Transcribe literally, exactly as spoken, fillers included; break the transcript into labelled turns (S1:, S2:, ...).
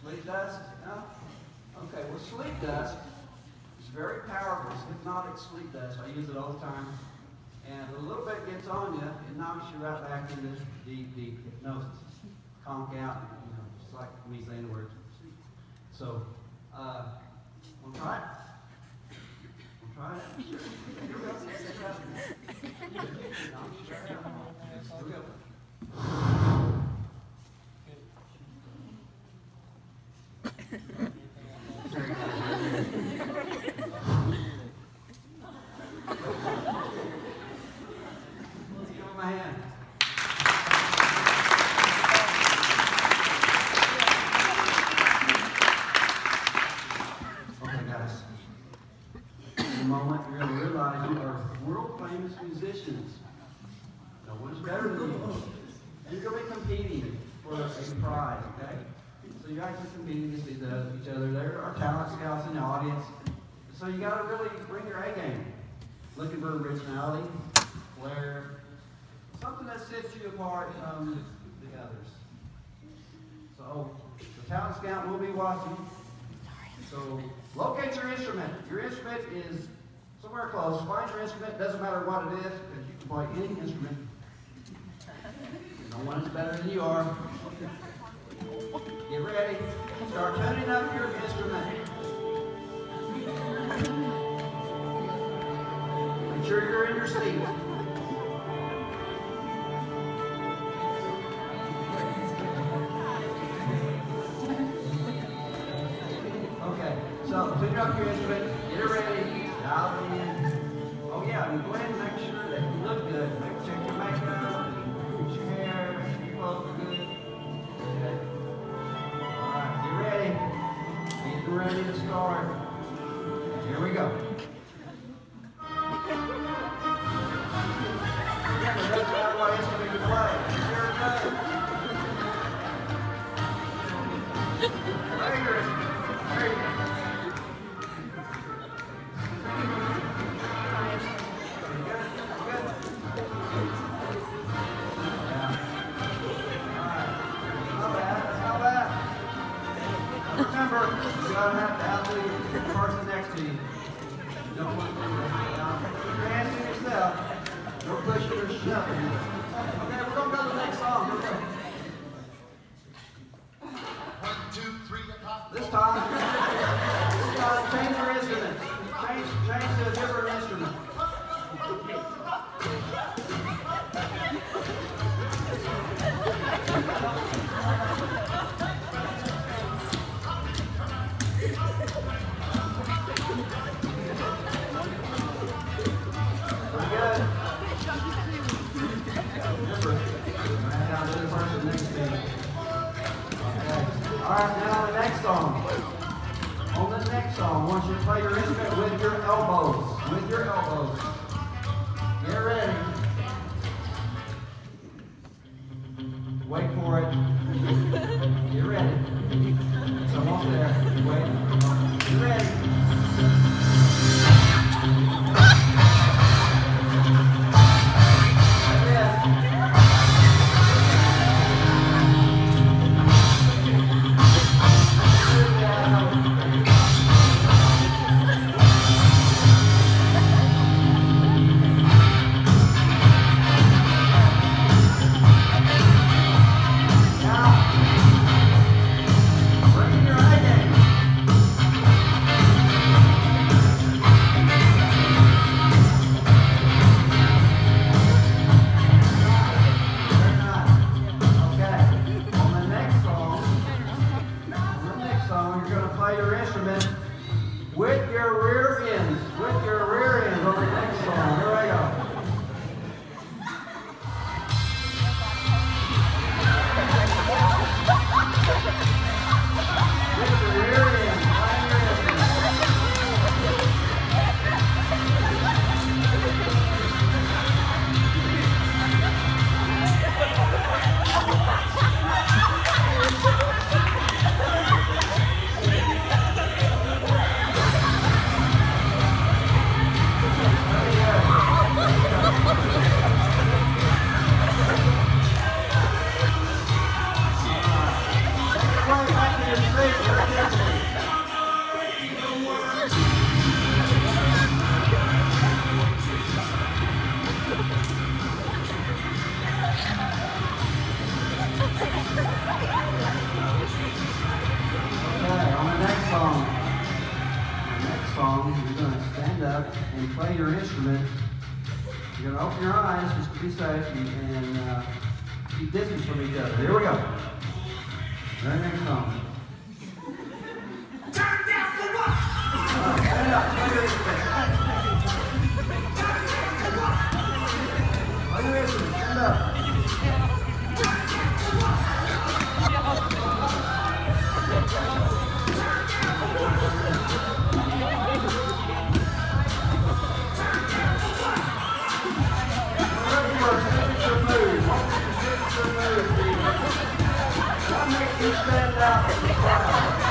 S1: Sleep dust? No? Okay, well, sleep dust is very powerful. It's hypnotic sleep dust. I use it all the time. And a little bit gets on you, it knocks you right back into deep, deep hypnosis. Conk out, you know, just like me saying the words. So, uh, want to try it? Want to try it? Sure. Here we go. Here we go. My hand. Okay, guys. In a moment, you're going to realize you are world famous musicians. No one's better than you. You're going to be competing for a prize, okay? So you're actually competing against each other. There are talent scouts in the audience. So you got to really bring your A game. Looking for originality, flair, something that sets you apart from the others. So the talent scout will be watching. So locate your instrument. Your instrument is somewhere close. Find your instrument. Doesn't matter what it is, because you can play any instrument. No one's better than you are. Get ready. Start tuning up your instrument. Make sure you're in your seat. Okay, so tune up your instrument. Get it ready. Dial it in. Oh yeah, and go ahead and make sure that you look good. Make check your makeup, fix your hair, make sure your clothes are good. Okay. All right, get ready. Get ready to start. Here we go. Yeah, but it doesn't matter what instrument you play. Here it goes. Play your instrument. There you go. Remember, you gotta have to outdo the person next to you. You don't want to do that. Now, put your hands to yourself. Don't push it or shove it. Okay, we're gonna go to the next song. Here we go.
S2: One, two, three, hop.
S1: This time, this time, change your instrument. Change, change to a different instrument. Alright, now on the next song. On the next song, I want you to play your instrument with your elbows. With your elbows. Get ready. Wait for it. Get ready. It's almost there. Wait. Get ready. up and play your instrument, you're going to open your eyes just to be safe and, and uh, keep distance from each other. Here we go. Very next song.
S2: Turn down for what?
S1: Uh, stand up. Play your instrument. Play your instrument. Stand up. Stand out in the crowd.